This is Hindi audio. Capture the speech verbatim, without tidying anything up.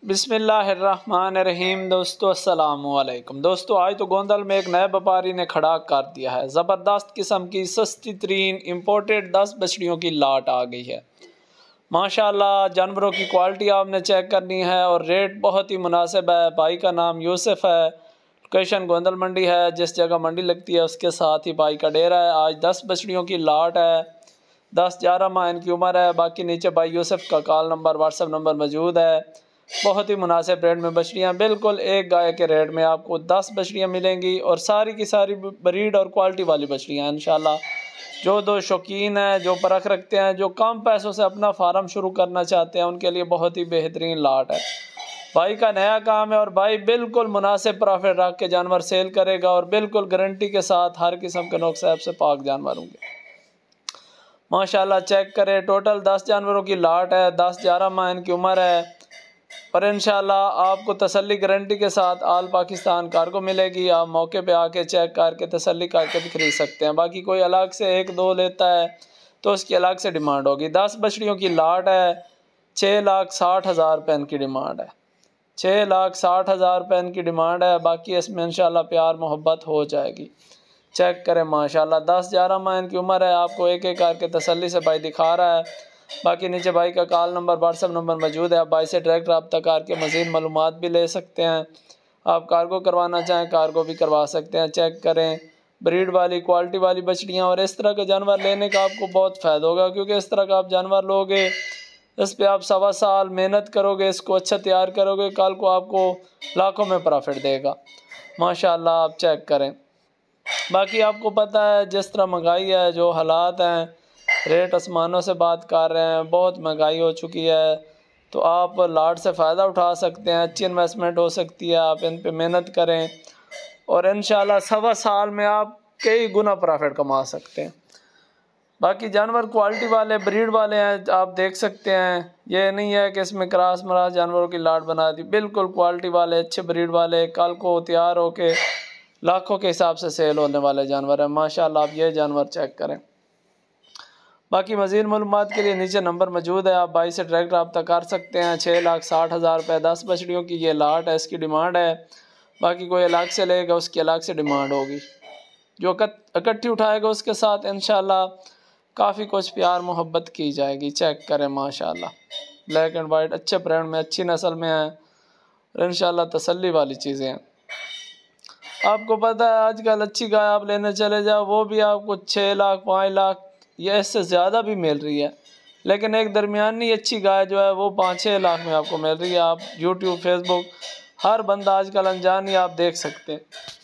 बिस्मिल्लाहिर्रहमानिर्रहीम। दोस्तों अस्सलामुअलैकुम। दोस्तों आज तो गोंदल में एक नए व्यापारी ने खड़ा कर दिया है। ज़बरदस्त किस्म की सस्ती तरीन इम्पोर्टेड दस बछड़ियों की लाट आ गई है। माशाल्लाह जानवरों की क्वालिटी आपने चेक करनी है और रेट बहुत ही मुनासिब है। भाई का नाम यूसुफ है, लोकेशन गोंदल मंडी है। जिस जगह मंडी लगती है उसके साथ ही भाई का डेरा है। आज दस बछड़ियों की लाट है, दस ग्यारह माह इनकी उम्र है। बाकी नीचे भाई यूसुफ का कॉल नंबर व्हाट्सएप नंबर मौजूद है। बहुत ही मुनासिब रेट में बछड़ियाँ, बिल्कुल एक गाय के रेट में आपको दस बछड़ियाँ मिलेंगी और सारी की सारी ब्रीड और क्वालिटी वाली बछड़ियाँ इंशाल्लाह। जो दो शौकीन हैं, जो परख रखते हैं, जो कम पैसों से अपना फार्म शुरू करना चाहते हैं, उनके लिए बहुत ही बेहतरीन लाट है। भाई का नया काम है और भाई बिल्कुल मुनासिब प्रॉफिट रख के जानवर सेल करेगा और बिल्कुल गारंटी के साथ हर किस्म के नुकसान से पाक जानवर होंगे। माशाल्लाह चेक करें, टोटल दस जानवरों की लाट है, दस ग्यारह माह इनकी उम्र है और इंशाल्लाह आपको तसल्ली गारंटी के साथ आल पाकिस्तान कार्गो मिलेगी। आप मौके पे आके चेक करके तसल्ली करके भी खरीद सकते हैं। बाकी कोई अलग से एक दो लेता है तो उसकी अलग से डिमांड होगी। दस बछड़ियों की लाट है, छः लाख साठ हज़ार रुपये इनकी डिमांड है। छः लाख साठ हज़ार रुपये इनकी डिमांड है। बाकी इसमें इंशाल्लाह प्यार मोहब्बत हो जाएगी। चेक करें माशाल्लाह, दस ग्यारह माह इनकी उम्र है। आपको एक एक करके तसल्ली से भाई दिखा रहा है। बाकी नीचे भाई का कॉल नंबर व्हाट्सएप नंबर मौजूद है। आप भाई से डायरेक्ट रब्ता करके मज़ीद मालूमात भी ले सकते हैं। आप कार्गो करवाना चाहें कार्गो भी करवा सकते हैं। चेक करें ब्रीड वाली क्वालिटी वाली बछड़ियाँ और इस तरह के जानवर लेने का आपको बहुत फ़ायदा होगा, क्योंकि इस तरह का आप जानवर लोगे, इस पर आप सवा साल मेहनत करोगे, इसको अच्छा तैयार करोगे, कल को आपको लाखों में प्रॉफिट देगा। माशाल्लाह आप चेक करें। बाकी आपको पता है जिस तरह महंगाई है, जो हालात हैं, रेट आसमानों से बात कर रहे हैं, बहुत महंगाई हो चुकी है, तो आप लाट से फ़ायदा उठा सकते हैं। अच्छी इन्वेस्टमेंट हो सकती है। आप इन पे मेहनत करें और इंशाल्लाह सवा साल में आप कई गुना प्रॉफिट कमा सकते हैं। बाकी जानवर क्वालिटी वाले ब्रीड वाले हैं, आप देख सकते हैं। ये नहीं है कि इसमें क्रॉस मरास जानवरों की लाट बना दी, बिल्कुल क्वालिटी वाले अच्छे ब्रीड वाले, कल को तैयार होके लाखों के हिसाब से सेल होने वाले जानवर हैं। माशाल्लाह आप ये जानवर चेक करें। बाकी मज़ीद मालूमात के लिए नीचे नंबर मौजूद है। आप भाई से डायरेक्ट रब्ता कर सकते हैं। छः लाख साठ हज़ार रुपये दस बछड़ियों की ये लाट है, इसकी डिमांड है। बाकी कोई अलग से लेगा उसकी अलग से डिमांड होगी। जो इकट्ठी उठाएगा उसके साथ इंशाल्लाह काफ़ी कुछ प्यार मोहब्बत की जाएगी। चेक करें माशाल्लाह, ब्लैक एंड वाइट अच्छे ब्रांड में, अच्छी नस्ल में है और इंशाल्लाह तसल्ली वाली चीज़ें हैं। आपको पता है आजकल अच्छी गाय आप लेने चले जाओ, वो भी आपको छः लाख पाँच लाख या इससे ज़्यादा भी मिल रही है, लेकिन एक दरमियानी अच्छी गाय जो है वो पाँच छः लाख में आपको मिल रही है। आप यूट्यूब फेसबुक हर बंदा आजकल अनजान ही आप देख सकते हैं।